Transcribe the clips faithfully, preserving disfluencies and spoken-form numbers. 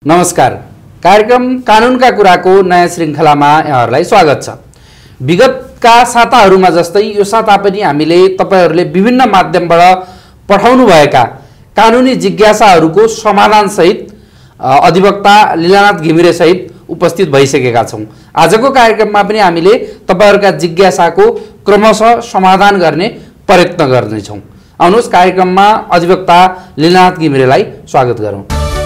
नमस्कार। कार्यक्रम कानुनका कुराको नयाँ श्रृङ्खलामा यहाँहरूलाई स्वागत छ। विगतका साताहरूमा जस्तै यो साता पनि हामीले तपाईहरूले विभिन्न माध्यमबाट पठाउनु भएका कानुनी जिज्ञासाहरूको समाधानसहित अधिवक्ता लीलानाथ घिमिरे सहित उपस्थित भइसकेका छौँ। आजको कार्यक्रममा पनि हामीले तपाईहरूका जिज्ञासाको क्रमशः समाधान गर्ने प्रयत्न गर्नेछौँ। आउनुहोस् कार्यक्रममा अधिवक्ता लीलानाथ घिमिरेलाई स्वागत गरौँ।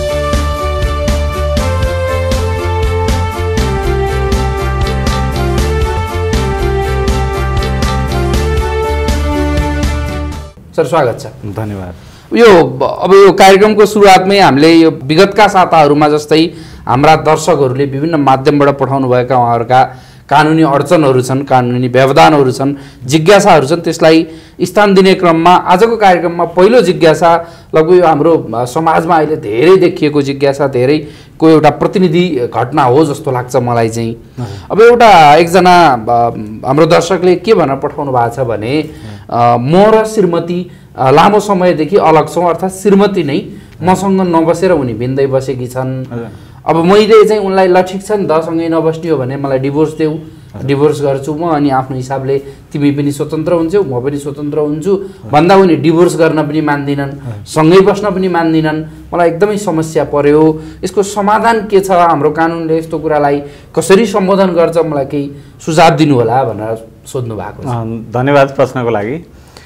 सर स्वागत छ। धन्यवाद। यो अब यो कार्यक्रमको सुरुवातमै हामीले यो विगतका साताहरूमा जस्तै हाम्रा दर्शकहरूले विभिन्न माध्यमबाट पठाउनु भएका उहाँहरूका कानुनी अडचनहरू छन्, कानुनी व्यवधानहरू छन्, जिज्ञासाहरू छन्, त्यसलाई स्थान दिने क्रममा आजको कार्यक्रममा पहिलो जिज्ञासा लगभग यो हाम्रो समाजमा अहिले धेरै देखिएको जिज्ञासा, धेरैको एउटा प्रतिनिधि घटना हो जस्तो लाग्छ मलाई चाहिँ। अब एउटा एकजना हाम्रो दर्शकले के भनेर पठाउनु भएको छ भने म र श्रीमती लामो समयदेखि अलग छौँ, अर्थात् श्रीमती नै मसँग नबसेर उनी भिन्दै बसेकी छन्। अब मैले चाहिँ उनलाई ल ठिक छ नि त, सँगै नबस्ने हो भने मलाई डिभोर्स देऊ, डिभोर्स गर्छु म, अनि आफ्नो हिसाबले तिमी पनि स्वतन्त्र हुन्छौ म पनि स्वतन्त्र हुन्छु भन्दा उनी डिभोर्स गर्न पनि मान्दिनन्, सँगै बस्न पनि मान्दिनन्। मलाई एकदमै समस्या पर्यो। यसको समाधान के छ? हाम्रो कानुनले यस्तो कुरालाई कसरी सम्बोधन गर्छ? मलाई केही सुझाव दिनु होला भनेर सोध्नु भएको छ। धन्यवाद प्रश्नको लागि।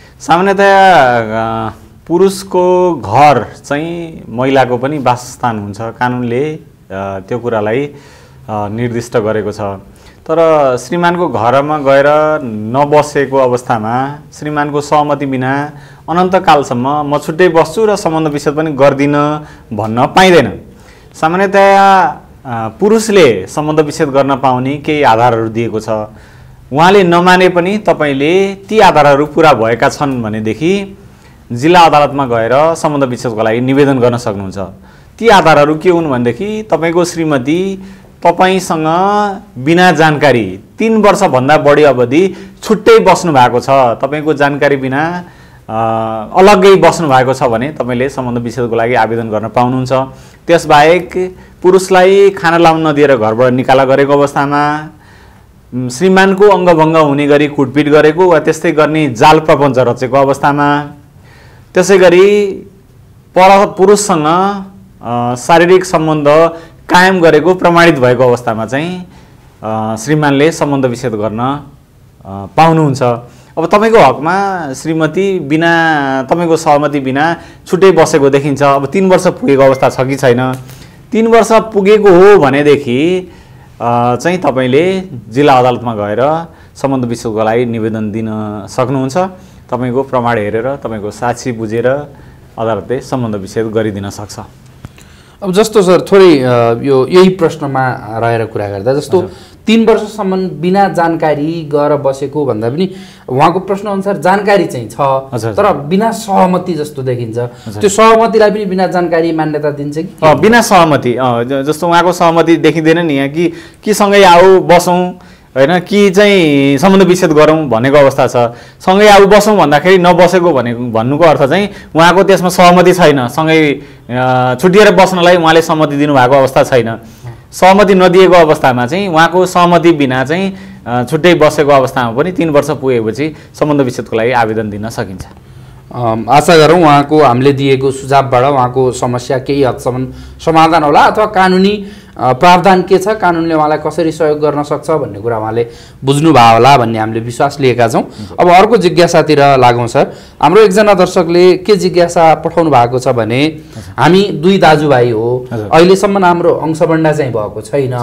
सामान्यतया पुरुषको घर चाहिँ महिलाको पनि वासस्थान हुन्छ, कानुनले त्यो कुरालाई निर्दिष्ट गरेको छ। तर श्रीमानको घरमा गएर नबसेको अवस्थामा श्रीमानको सहमति बिना अनन्तकालसम्म म छुट्टै बस्छु र सम्बन्ध विच्छेद पनि गर्दिन भन्न पाइँदैन। सामान्यतया पुरुषले सम्बन्ध विच्छेद गर्न पाउने केही आधारहरू दिएको छ। उहाँले नमाने पनि तपाईँले ती आधारहरू पुरा भएका छन् भनेदेखि जिल्ला अदालतमा गएर सम्बन्ध विच्छेदको लागि निवेदन गर्न सक्नुहुन्छ। ती आधारहरू के हुन् भनेदेखि तपाईँको श्रीमती तपाईँसँग बिना जानकारी तीन वर्षभन्दा बढी अवधि छुट्टै बस्नु भएको छ, तपाईँको जानकारी बिना अलग्गै बस्नु भएको छ भने तपाईँले सम्बन्ध विच्छेदको लागि आवेदन गर्न पाउनुहुन्छ। त्यसबाहेक पुरुषलाई खाना लाउन नदिएर घरबाट निकाला गरेको अवस्थामा, श्रीमानको अङ्गभङ्ग हुने गरी कुटपिट गरेको वा त्यस्तै गर्ने जाल प्रपञ्च रचेको अवस्थामा, त्यसै गरी पर पुरुषसँग शारीरिक सम्बन्ध कायम गरेको प्रमाणित भएको अवस्थामा चाहिँ श्रीमानले सम्बन्ध विच्छेद गर्न पाउनुहुन्छ। अब तपाईँको हकमा श्रीमती बिना तपाईँको सहमति बिना छुट्टै बसेको देखिन्छ। अब तीन वर्ष पुगेको अवस्था छ कि छैन? तीन वर्ष पुगेको हो भनेदेखि चाहिँ तपाईँले जिल्ला अदालतमा गएर सम्बन्ध विच्छेदको लागि निवेदन दिन सक्नुहुन्छ। तपाईँको प्रमाण हेरेर तपाईँको साक्षी बुझेर अदालतले सम्बन्ध विच्छेद गरिदिन सक्छ। अब जस्तो सर थोरै यो यही प्रश्नमा रहेर कुरा गर्दा, जस्तो तीन वर्षसम्म बिना जानकारी गएर बसेको भन्दा पनि उहाँको प्रश्नअनुसार जानकारी चाहिँ छ तर बिना सहमति जस्तो देखिन्छ। त्यो सहमतिलाई पनि बिना जानकारी मान्यता दिन्छ कि? बिना सहमति, जस्तो उहाँको सहमति देखिँदैन नि यहाँ कि कि सँगै आऊ बसौँ होइन, कि चाहिँ सम्बन्ध विच्छेद गरौँ भनेको अवस्था छ। सँगै आऊ बसौँ भन्दाखेरि नबसेको भनेको भन्नुको अर्थ चाहिँ उहाँको त्यसमा सहमति छैन, सँगै छुट्टिएर बस्नलाई उहाँले सहमति दिनुभएको अवस्था छैन। सहमति नदिएको अवस्थामा चाहिँ उहाँको सहमति बिना चाहिँ छुट्टै बसेको अवस्थामा पनि तीन वर्ष पुगेपछि सम्बन्ध विच्छेदको लागि आवेदन दिन सकिन्छ। आशा गरौँ उहाँको हामीले दिएको सुझावबाट उहाँको समस्या केही हदसम्म समाधान होला, अथवा कानुनी प्रावधान के छ, कानुनले उहाँलाई कसरी सहयोग गर्न सक्छ भन्ने कुरा उहाँले बुझ्नुभयो होला भन्ने हामीले विश्वास लिएका छौँ। अब अर्को जिज्ञासातिर लागौँ सर। हाम्रो एकजना दर्शकले के जिज्ञासा पठाउनु भएको छ भने हामी दुई दाजुभाइ हो, अहिलेसम्म हाम्रो अंशबन्डा चाहिँ भएको छैन,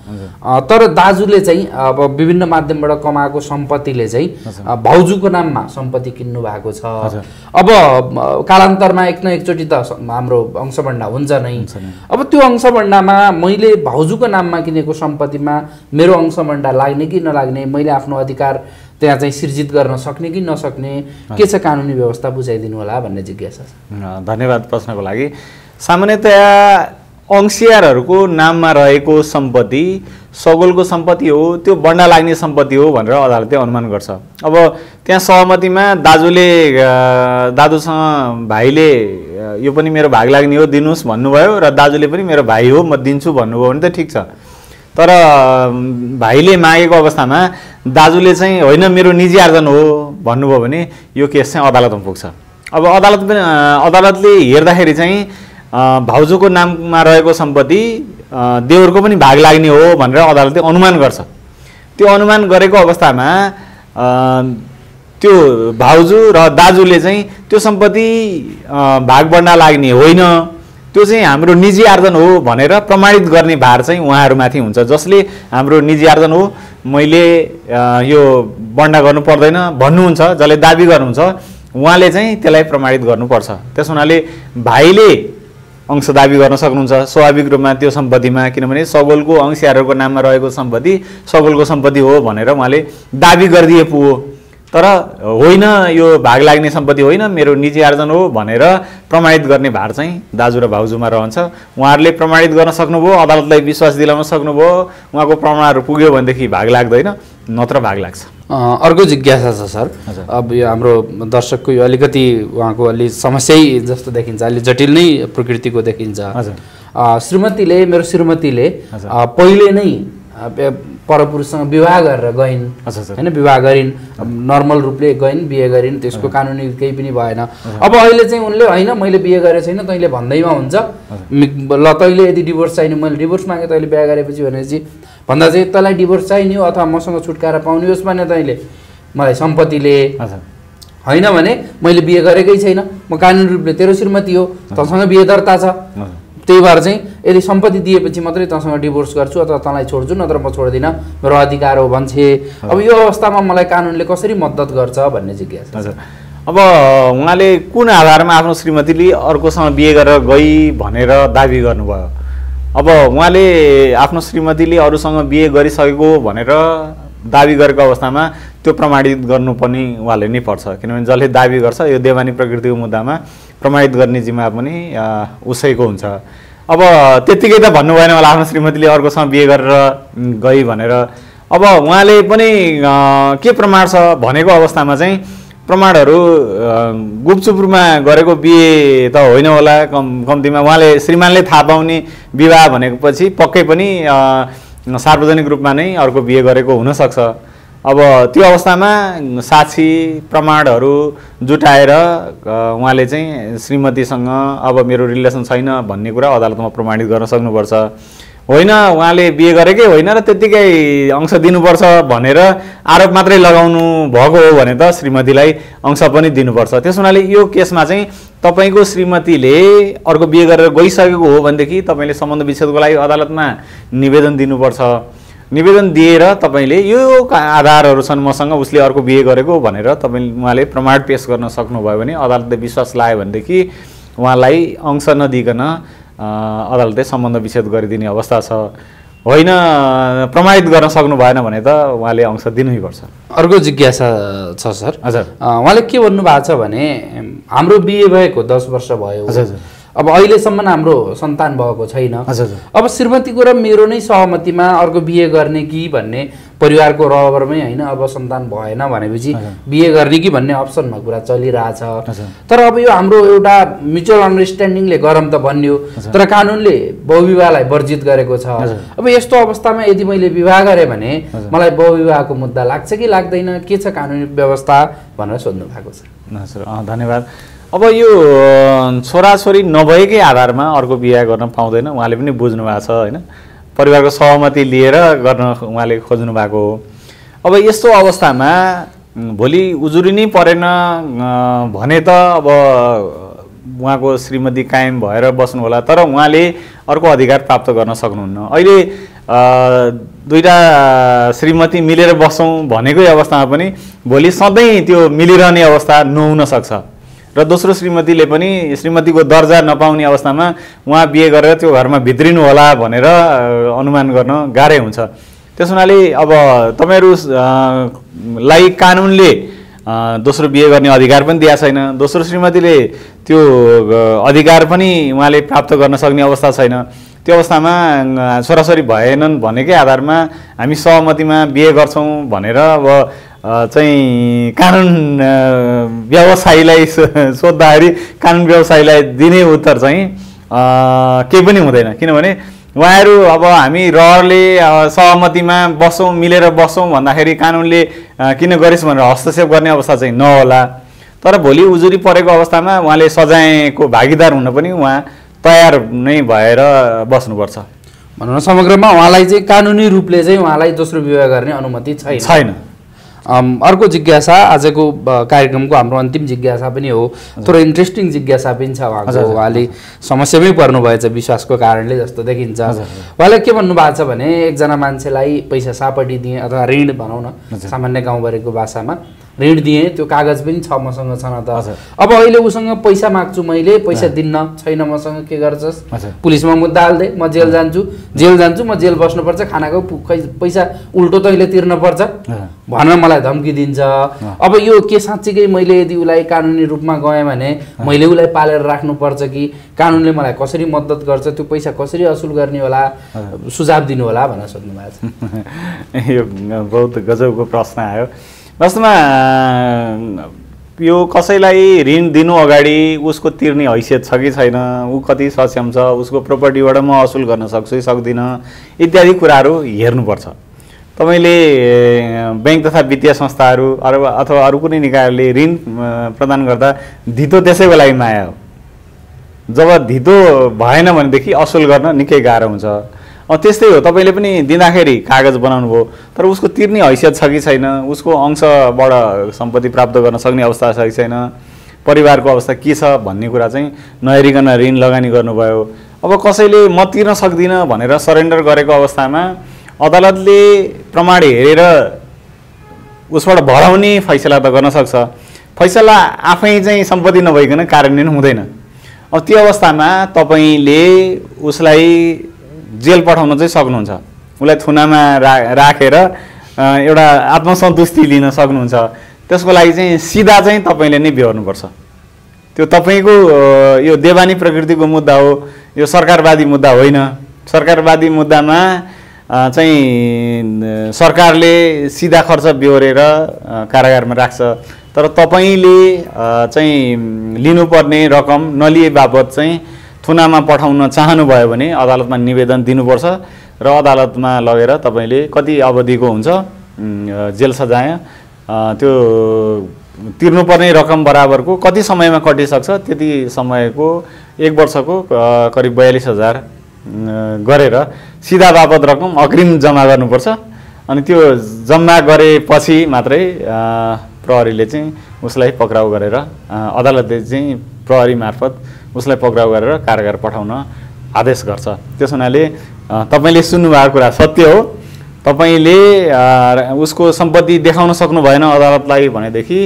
तर दाजुले चाहिँ अब विभिन्न माध्यमबाट कमाएको सम्पत्तिले चाहिँ भाउजूको नाममा सम्पत्ति किन्नु भएको छ। अब कालान्तरमा एक न एकचोटि त हाम्रो अंशबन्डा हुन्छ नै। अब त्यो अंशबन्डामा मैले भाउजूको नाममा किनेको सम्पत्तिमा मेरो अंशबन्डा लाग्ने कि नलाग्ने, मैले आफ्नो अधिकार त्यहाँ चाहिँ सिर्जित गर्न सक्ने कि नसक्ने, के छ कानुनी व्यवस्था बुझाइदिनु होला भन्ने जिज्ञासा छ। धन्यवाद प्रश्नको लागि। सामान्यतया अंशियारहरूको नाममा रहेको सम्पत्ति सगोलको सम्पत्ति हो, त्यो बन्डा लाग्ने सम्पत्ति हो भनेर अदालतले अनुमान गर्छ। अब त्यहाँ सहमतिमा दाजुले दाजुसँग भाइले यो पनि मेरो भाग लाग्ने हो दिनुहोस् भन्नुभयो र दाजुले पनि मेरो भाइ हो म दिन्छु भन्नुभयो भने त ठिक छ। तर भाइले मागेको अवस्थामा दाजुले चाहिँ होइन मेरो निजी आर्जन हो भन्नुभयो भने यो केस चाहिँ अदालतमा पुग्छ। अब अदालत पनि अदालतले हेर्दाखेरि चाहिँ भाउजूको नाममा रहेको सम्पत्ति देवरको पनि भाग लाग्ने हो भनेर अदालतले अनुमान गर्छ। त्यो अनुमान गरेको अवस्थामा त्यो भाउजू र दाजुले चाहिँ त्यो सम्पत्ति भाग बन्डा लाग्ने होइन, त्यो चाहिँ हाम्रो निजी आर्जन हो भनेर प्रमाणित गर्ने भार चाहिँ उहाँहरूमाथि हुन्छ। जसले हाम्रो निजी आर्जन हो मैले यो बन्डा गर्नु पर्दैन भन्नुहुन्छ, जसले दाबी गर्नुहुन्छ उहाँले चाहिँ त्यसलाई प्रमाणित गर्नुपर्छ। त्यस हुनाले भाइले अंश दाबी गर्न सक्नुहुन्छ स्वाभाविक रूपमा त्यो सम्पत्तिमा, किनभने सगोलको अंशियारहरूको नाममा रहेको सम्पत्ति सगोलको सम्पत्ति हो भनेर उहाँले दाबी गरिदिए पो हो। तर होइन यो भाग लाग्ने सम्पत्ति होइन मेरो निजी आर्जन हो भनेर प्रमाणित गर्ने भार चाहिँ दाजु र भाउजूमा रहन्छ। उहाँहरूले प्रमाणित गर्न सक्नुभयो, अदालतलाई विश्वास दिलाउन सक्नुभयो, उहाँको प्रमाणहरू पुग्यो भनेदेखि भाग लाग्दैन, नत्र भाग लाग्छ। अर्को जिज्ञासा छ सर, अब यो हाम्रो दर्शकको यो अलिकति उहाँको अलि समस्यै जस्तो देखिन्छ, अलि जटिल नै प्रकृतिको देखिन्छ। श्रीमतीले मेरो श्रीमतीले पहिले नै परपुरुषसँग विवाह गरेर गइन् होइन, विवाह गरिन्, नर्मल रूपले गइन्, बिहे गरिन्, त्यसको कानुनी केही पनि भएन। अब अहिले चाहिँ उनले होइन मैले बिहे गरेको छैन तैँले भन्दैमा हुन्छ ल तैँले यदि डिभोर्स चाहिने मैले डिभोर्स मागेँ तैँले बिहे गरेपछि भनेपछि भन्दा चाहिँ तँलाई डिभोर्स चाहिने हो अथवा मसँग छुटकारा पाउने होस् भने तैँले मलाई सम्पत्तिले होइन भने मैले बिहे गरेकै छैन, म कानुनी रूपले तेरो श्रीमती हो, तँसँग बिहे दर्ता छ, त्यही भएर चाहिँ यदि सम्पत्ति दिएपछि मात्रै तँसँग डिभोर्स गर्छु अथवा तँलाई छोड्छु नत्र म छोड्दिनँ, मेरो अधिकार हो भन्छे। अब यो अवस्थामा मलाई कानुनले कसरी मद्दत गर्छ भन्ने जिज्ञासा। हजुर, अब उहाँले कुन आधारमा आफ्नो श्रीमतीले अर्कोसँग बिहे गरेर गई भनेर दाबी गर्नुभयो? अब उहाँले आफ्नो श्रीमतीले अरूसँग बिहे गरिसकेको भनेर दाबी गरेको अवस्थामा त्यो प्रमाणित गर्नुपर्ने उहाँले नै पर्छ, किनभने जसले दाबी गर्छ यो देवानी प्रकृतिको मुद्दामा प्रमाणित गर्ने जिम्मा पनि उसैको हुन्छ। अब त्यतिकै त भन्नु भएन होला आफ्नो श्रीमतीले अर्कोसँग बिहे गरेर गई भनेर। अब उहाँले पनि के प्रमाण छ भनेको अवस्थामा चाहिँ प्रमाणहरू गुपचुप रूपमा गरेको बिहे त होइन होला, कम कम्तीमा उहाँले श्रीमानले थाहा पाउने विवाह भनेको पछि पक्कै पनि सार्वजनिक रूपमा नै अर्को बिहे गरेको हुनसक्छ। अब त्यो अवस्थामा साक्षी प्रमाणहरू जुटाएर उहाँले चाहिँ श्रीमतीसँग अब मेरो रिलेसन छैन भन्ने कुरा अदालतमा प्रमाणित गर्न सक्नुपर्छ। होइन उहाँले बिहे गरेकै होइन र त्यत्तिकै अंश दिनुपर्छ भनेर आरोप मात्रै लगाउनु भएको हो भने त श्रीमतीलाई अंश पनि दिनुपर्छ। त्यस हुनाले यो केसमा चाहिँ तपाईँको श्रीमतीले अर्को बिहे गरेर गइसकेको हो भनेदेखि तपाईँले सम्बन्ध विच्छेदको लागि अदालतमा निवेदन दिनुपर्छ। निवेदन दिएर तपाईँले यो आधारहरू छन् मसँग उसले अर्को बिहे गरेको भनेर तपाईँ उहाँले प्रमाण पेश गर्न सक्नुभयो भने अदालतले विश्वास लाग्यो भनेदेखि उहाँलाई अंश नदिकन अदालतले सम्बन्ध विच्छेद गरिदिने अवस्था छ। होइन प्रमाणित गर्न सक्नु भएन भने त उहाँले अंश दिनै पर्छ। अर्को जिज्ञासा छ सर, हजुर उहाँले के भन्नुभएको छ भने हाम्रो बिहे भएको दस वर्ष भयो, हजुर अब अहिलेसम्म हाम्रो सन्तान भएको छैन, अब श्रीमतीको र मेरो नै सहमतिमा अर्को बिहे गर्ने कि भन्ने परिवारको रहबरमै होइन अब सन्तान भएन भनेपछि बिहे गर्ने कि भन्ने अप्सनमा कुरा चलिरहेछ। तर अब यो हाम्रो एउटा म्युचुअल अन्डरस्ट्यान्डिङले गरम त बन्यो, तर कानुनले बहुविवाहलाई वर्जित गरेको छ। अब यस्तो अवस्थामा यदि मैले विवाह गरेँ भने मलाई बहुविवाहको मुद्दा लाग्छ कि लाग्दैन, के छ कानुनी व्यवस्था भनेर सोध्नु भएको छ। हजुर धन्यवाद। अब यो छोराछोरी नभएकै आधारमा अर्को बिहे गर्न पाउँदैन उहाँले पनि बुझ्नु भएको छ होइन, परिवारको सहमति लिएर गर्न उहाँले खोज्नु भएको हो। अब यस्तो अवस्थामा भोलि उजुरी नै परेन भने त अब उहाँको श्रीमती कायम भएर बस्नु होला, तर उहाँले अर्को अधिकार प्राप्त गर्न सक्नुहुन्न। अहिले दुईटा श्रीमती मिलेर बसौँ भनेकै अवस्थामा पनि भोलि सधैँ त्यो मिलिरहने अवस्था नहुन सक्छ र दोस्रो श्रीमतीले पनि श्रीमतीको दर्जा नपाउने अवस्थामा उहाँ बिहे गरेर त्यो घरमा भित्रिनु होला भनेर अनुमान गर्न गाह्रै हुन्छ। त्यस हुनाले अब तपाईँहरूलाई कानुनले दोस्रो बिहे गर्ने अधिकार पनि दिएको छैन, दोस्रो श्रीमतीले त्यो अधिकार पनि उहाँले प्राप्त गर्न सक्ने अवस्था छैन। त्यो अवस्थामा छोराछोरी भएनन् भनेकै आधारमा हामी सहमतिमा बिहे गर्छौँ भनेर अब चाहिँ कानुन व्यवसायीलाई सोद्धाखेरि कानुन व्यवसायीलाई दिने उत्तर चाहिँ केही पनि हुँदैन। किनभने उहाँहरू अब हामी रहरले सहमतिमा बसौँ मिलेर बसौँ भन्दाखेरि कानुनले किन गरिस् भनेर हस्तक्षेप गर्ने अवस्था चाहिँ नहोला। तर भोलि उजुरी परेको अवस्थामा उहाँले सजायको भागीदार हुन पनि उहाँ तयार नै भएर बस्नुपर्छ। भनौँ न समग्रमा उहाँलाई चाहिँ कानुनी रूपले चाहिँ उहाँलाई दोस्रो विवाह गर्ने अनुमति छैन छैन। अर्को जिज्ञासा आजको कार्यक्रमको हाम्रो अन्तिम जिज्ञासा पनि हो, थोरै इन्ट्रेस्टिङ जिज्ञासा पनि छ उहाँको। उहाँले समस्यामै पर्नुभएछ विश्वासको कारणले जस्तो देखिन्छ। उहाँले के भन्नुभएको छ भने एकजना मान्छेलाई पैसा सापटी दिएँ अथवा ऋण भनौँ न सामान्य गाउँभरिको भाषामा ऋण दिएँ, त्यो कागज पनि छ मसँग छ न त। अब अहिले उसँग पैसा माग्छु मैले, पैसा दिन्न, छैन मसँग, के गर्छस्? पुलिसमा मुद्दा हाल्दे, म जेल जान्छु, जेल जान्छु म जेल बस्नुपर्छ, खानाको पैसा उल्टो तैँले तिर्न पर्छ भनेर मलाई धम्की दिन्छ। अब यो के साँच्चीकै मैले यदि उसलाई कानुनी रूपमा गएँ भने मैले उसलाई पालेर राख्नुपर्छ कि कानुनले मलाई कसरी मद्दत गर्छ, त्यो पैसा कसरी असुल गर्ने होला, सुझाव दिनु होला भनेर सोध्नु भएको छ। यो बहुत गजबको प्रश्न आयो। वास्तवमा यो कसैलाई ऋण दिनु अगाडि उसको तिर्ने हैसियत छ कि छैन, ऊ कति सक्षम छ, उसको प्रोपर्टीबाट म असुल गर्न सक्छु कि सक्दिनँ इत्यादि कुराहरू हेर्नुपर्छ। तपाईँले ब्याङ्क तथा वित्तीय संस्थाहरू अथवा अरू कुनै निकायहरूले ऋण प्रदान गर्दा धितो त्यसैको लागि माया हो। जब धितो भएन भनेदेखि असुल गर्न निकै गाह्रो हुन्छ। अब त्यस्तै हो, तपाईँले पनि दिँदाखेरि कागज बनाउनु भयो तर उसको तिर्ने हैसियत छ कि छैन, उसको अंशबाट सम्पत्ति प्राप्त गर्न सक्ने अवस्था छ कि छैन, परिवारको अवस्था के छ भन्ने कुरा चाहिँ नहेरिकन ऋण लगानी गर्नुभयो। अब कसैले म तिर्न सक्दिनँ भनेर सरेन्डर गरेको अवस्थामा अदालतले प्रमाण हेरेर उसबाट भराउने फैसला त गर्न सक्छ। फैसला आफै चाहिँ सम्पत्ति नभइकन कार्यान्वयन हुँदैन। अब त्यो अवस्थामा तपाईँले उसलाई जेल पठाउन चाहिँ सक्नुहुन्छ, उसलाई थुनामा रा राखेर एउटा आत्मसन्तुष्टि लिन सक्नुहुन्छ। त्यसको लागि चाहिँ सिधा चाहिँ तपाईँले नै बिहोर्नुपर्छ। त्यो तपाईँको यो देवानी प्रकृतिको मुद्दा हो, यो सरकारवादी मुद्दा होइन। सरकारवादी मुद्दामा चाहिँ सरकारले सिधा खर्च बिहोरेर कारागारमा राख्छ, तर तपाईँले चाहिँ लिनुपर्ने रकम नलिए बापत चाहिँ थुनामा पठाउन चाहनुभयो भने अदालतमा निवेदन दिनुपर्छ र अदालतमा लगेर तपाईँले कति अवधिको हुन्छ जेल सजाय त्यो तिर्नुपर्ने रकम बराबरको कति समयमा कटिसक्छ त्यति समयको एक वर्षको करिब बयालिस हजार गरेर सिधा बापत रकम अग्रिम जम्मा गर्नुपर्छ। अनि त्यो जम्मा गरेपछि मात्रै प्रहरीले चाहिँ उसलाई पक्राउ गरेर अदालतले चाहिँ प्रहरी मार्फत उसलाई पक्राउ गरेर कारागार पठाउन आदेश गर्छ। त्यस हुनाले तपाईँले सुन्नुभएको कुरा सत्य हो। तपाईँले उसको सम्पत्ति देखाउन सक्नु भएन अदालतलाई भनेदेखि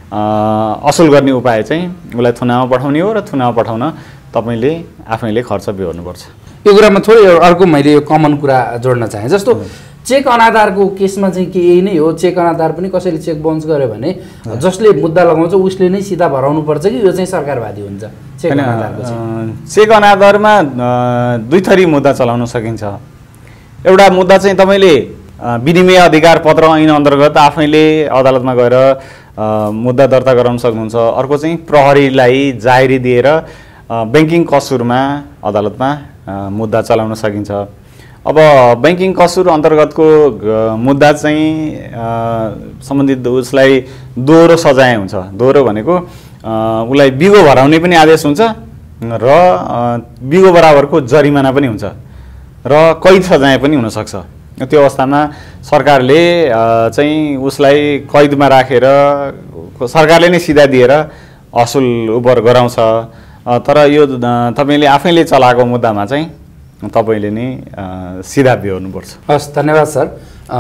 असुल गर्ने उपाय चाहिँ उसलाई थुनामा पठाउने हो र थुनामा पठाउन तपाईँले आफैले खर्च बिहोर्नुपर्छ। यो कुरामा थोरै अर्को मैले यो कमन कुरा जोड्न चाहेँ। जस्तो चेक अनाधारको केसमा चाहिँ के यही नै हो, चेक अनाधार पनि कसैले चेक बाउन्स गर्यो भने जसले मुद्दा लगाउँछ उसले नै सिधा भराउनु पर्छ कि यो चाहिँ सरकारवादी हुन्छ? चेक अनाधारको चेक अनाधारमा दुई थरी मुद्दा चलाउन सकिन्छ। एउटा मुद्दा चाहिँ तपाईँले विनिमय अधिकार पत्र ऐन अन्तर्गत आफैले अदालतमा गएर मुद्दा दर्ता गराउन सक्नुहुन्छ। अर्को चाहिँ प्रहरीलाई जाहेरी दिएर ब्याङ्किङ कसुरमा अदालतमा मुद्दा चलाउन सकिन्छ। अब ब्याङ्किङ कसुर अन्तर्गतको मुद्दा चाहिँ सम्बन्धित उसलाई दोहोरो सजाय हुन्छ। दोहोरो भनेको उसलाई बिगो भराउने पनि आदेश हुन्छ र बिगो बराबरको जरिमाना पनि हुन्छ र कैद सजाय पनि हुनसक्छ। त्यो अवस्थामा सरकारले चाहिँ उसलाई कैदमा राखेर सरकारले नै सिधा दिएर असुल उपर गराउँछ। तर यो तपाईँले आफैले चलाएको मुद्दामा चाहिँ तपाईँले नै सिधा बिहोर्नुपर्छ। हस्, धन्यवाद सर।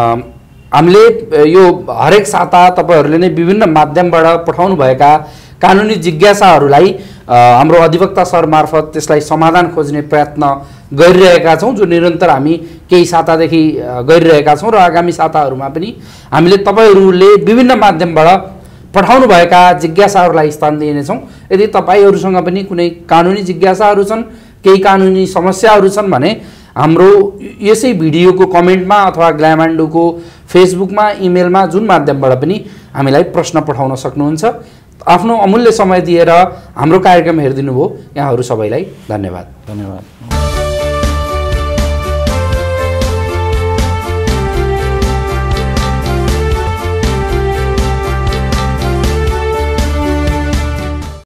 हामीले यो हरेक साता तपाईँहरूले नै विभिन्न माध्यमबाट पठाउनुभएका कानुनी जिज्ञासाहरूलाई हाम्रो अधिवक्ता सर मार्फत त्यसलाई समाधान खोज्ने प्रयत्न गरिरहेका छौँ, जो निरन्तर हामी केही सातादेखि गरिरहेका छौँ र आगामी साताहरूमा पनि हामीले तपाईँहरूले विभिन्न माध्यमबाट पठाउनुभएका जिज्ञासाहरूलाई स्थान दिनेछौँ। यदि तपाईँहरूसँग पनि कुनै कानुनी जिज्ञासाहरू छन्, केही कानुनी समस्याहरू छन् भने हाम्रो यसै भिडियोको कमेन्टमा अथवा ग्ल्यामान्डोको फेसबुकमा इमेलमा जुन माध्यमबाट पनि हामीलाई प्रश्न पठाउन सक्नुहुन्छ। आफ्नो अमूल्य समय दिएर हाम्रो कार्यक्रम हेरिदिनु भयो यहाँहरू सबैलाई धन्यवाद। धन्यवाद।